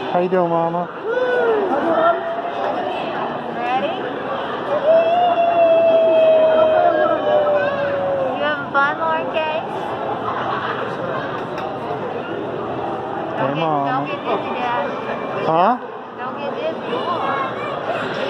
How you doing, Mama? Ready? You having fun, Lauren Kay? Hey, Mama. Don't get dizzy, Dad. Huh? Don't get dizzy.